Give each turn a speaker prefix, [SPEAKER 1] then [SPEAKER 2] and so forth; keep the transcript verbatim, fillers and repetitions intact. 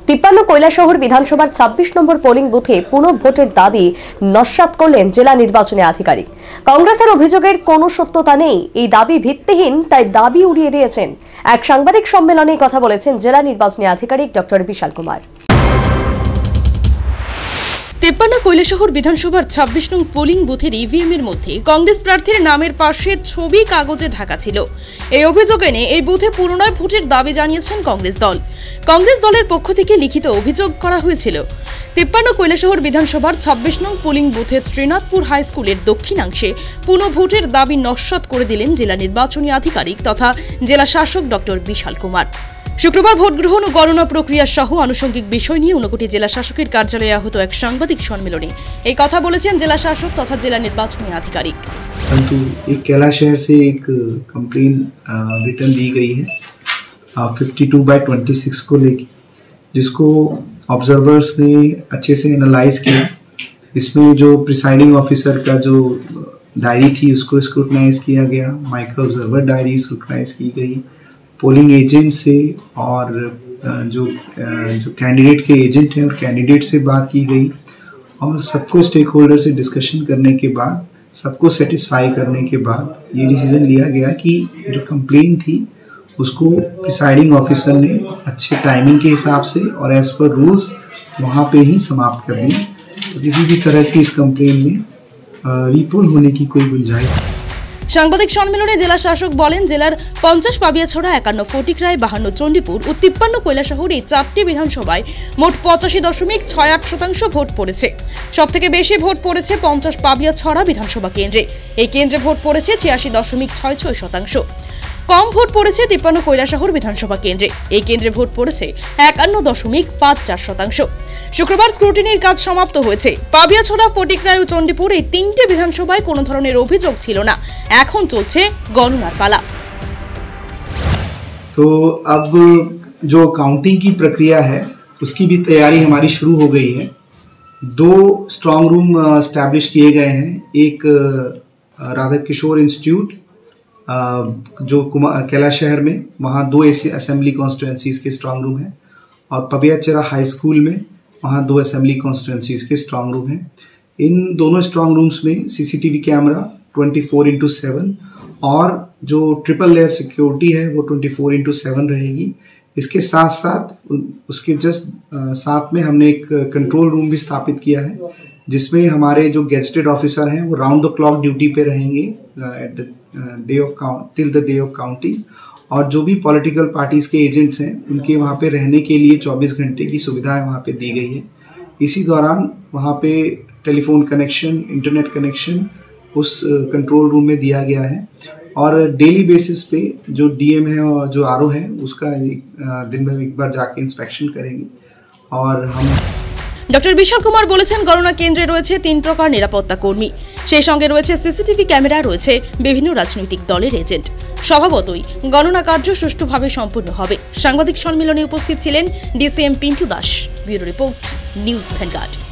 [SPEAKER 1] তিপ্পান্ন কৈলাসহর বিধানসভার ছাব্বিশ নম্বর পোলিং বুথে পুনঃ ভোটের দাবি নস্যাৎ করলেন জেলা নির্বাচনী আধিকারিক। কংগ্রেসের অভিযোগের কোনো সত্যতা নেই, এই দাবি ভিত্তিহীন, তাই দাবি উড়িয়ে দিয়েছেন। এক সাংবাদিক সম্মেলনে কথা বলেছেন জেলা নির্বাচনী আধিকারিক ডক্টর বিশাল কুমার।
[SPEAKER 2] তিপ্পান্ন কৈলাসহর বিধানসভার ছাব্বিশ নং পোলিং বুথের ইভিএম এর মধ্যে কংগ্রেস প্রার্থীর নামের পাশে ছবি কাগজে ঢাকা ছিল। এই অভিযোগ এনে এই বুথে পুনরায় ভোটের দাবি জানিয়েছেন কংগ্রেস দল। কংগ্রেস দলের পক্ষ থেকে লিখিত অভিযোগ করা হয়েছিল, তিপ্পান্ন কৈলাসহর বিধানসভার ছাব্বিশ নং পোলিং বুথের শ্রীনাথপুর হাই স্কুলের দক্ষিণাংশে পুনঃ ভোটের দাবি নস্যাৎ করে দিলেন জেলা নির্বাচনী আধিকারিক তথা জেলা শাসক ডক্টর বিশাল কুমার। শুক্রবার ভোট গ্রহণ ও গণনা প্রক্রিয়া সহ আনুষঙ্গিক বিষয় নিয়ে ঊনকোটি জেলা শাসকের কার্যালয়ে আহত এক সাংবাদিক সম্মেলনে এই কথা বলেছেন জেলা শাসক তথা জেলা নির্বাচনী আধিকারিক।
[SPEAKER 3] परंतु एक कैलाश शहर से एक कंप्लेन रिटर्न दी गई है बावन बाय छब्बीस को लेके, जिसको ऑब्जर्वर्स ने अच्छे से एनालाइज किया। इसमें जो प्रिसाइडिंग ऑफिसर का जो डायरी थी उसको स्क्रूटनाइज किया गया, माइक्रो ऑब्जर्वर डायरी स्क्रूटनाइज की गई, पोलिंग एजेंट से और जो जो कैंडिडेट के एजेंट हैं और कैंडिडेट से बात की गई और सबको स्टेक होल्डर से डिस्कशन करने के बाद, सबको सेटिस्फाई करने के बाद ये डिसीजन लिया गया कि जो कंप्लेन थी उसको प्रिसाइडिंग ऑफिसर ने अच्छे टाइमिंग के हिसाब से और एज पर रूल्स वहाँ पे ही समाप्त कर दी। तो किसी भी तरह की इस कंप्लेन में रीपोल होने की कोई गुंजाइश।
[SPEAKER 2] সাংবাদিক সম্মেলনে জেলা শাসক বলেন, জেলার পঞ্চাশ পাবিয়াছড়া, একান্ন ফটিকরায়, বাহান্ন চণ্ডীপুর ও তিপ্পান্ন কৈলাসহর এই চারটি বিধানসভায় মোট পঁচাশি দশমিক ছয় আট শতাংশ ভোট পড়েছে। সব থেকে বেশি ভোট পড়েছে পঞ্চাশ পাবিয়াছড়া বিধানসভা কেন্দ্রে। এই কেন্দ্রে ভোট পড়েছে ছিয়াশি দশমিক ছয় ছয় শতাংশ। কম ভোট পড়েছে তিপ্পান্ন কৈলাসহর বিধানসভা কেন্দ্রে। এই কেন্দ্রে ভোট পড়েছে একান্ন দশমিক পাঁচ চার শতাংশ। শুক্রবার স্ক্রুটিনির কাজ সমাপ্ত হয়েছে। পাবিয়াছড়া, ফটিকরায় ও চণ্ডীপুর এই তিনটে বিধানসভায় কোনো ধরনের অভিযোগ ছিল না। এখন চলছে গণনার পালা।
[SPEAKER 3] तो अब जो काउंटिंग की प्रक्रिया है उसकी भी तैयारी हमारी शुरू हो गई है। दो स्ट्रांग रूम एस्टैब्लिश किए गए हैं, एक राधा किशोर इंस्टीट्यूट जो कैलाश शहर में, वहाँ दो ऐसे असेंबली कॉन्स्टिट्यूएंसीज के स्ट्रांग रूम हैं, और पबियाचरा हाई स्कूल में वहाँ दो असेंबली कॉन्स्टिट्यूएंसीज के स्ट्रांग रूम हैं। इन दोनों स्ट्रांग रूम्स में सीसीटीवी कैमरा चौबीस इंटू सेवन और जो ट्रिपल लेयर सिक्योरिटी है वो चौबीस इंटू सेवन रहेगी। इसके साथ साथ उसके जस्ट साथ में हमने एक कंट्रोल रूम भी स्थापित किया है, जिसमें हमारे जो गेजेटेड ऑफिसर हैं वो राउंड द क्लॉक ड्यूटी पे रहेंगे at the day of count till the day of counting, और जो भी पॉलिटिकल पार्टीज के एजेंट्स हैं उनके वहाँ पे रहने के लिए चौबीस घंटे की सुविधाएं वहाँ पे दी गई है। इसी दौरान वहाँ पे टेलीफोन कनेक्शन, इंटरनेट कनेक्शन उस कंट्रोल रूम में दिया गया है, और डेली बेसिस पे जो डीएम है और जो आरओ है उसका दिन में एक बार जाके इंस्पेक्शन करेंगे। और हम
[SPEAKER 2] ডক্টর বিশাল কুমার বলেছেন, গণনা কেন্দ্রে রয়েছে তিন প্রকার নিরাপত্তা কর্মী, সেই সঙ্গে রয়েছে সিসিটিভি ক্যামেরা, রয়েছে বিভিন্ন রাজনৈতিক দলের এজেন্ট। স্বভাবতই গণনা কার্য সুষ্ঠুভাবে সম্পূর্ণ হবে। সাংবাদিক সম্মেলনে উপস্থিত ছিলেন DCM Pintu Das. Bureau report, News vanguard.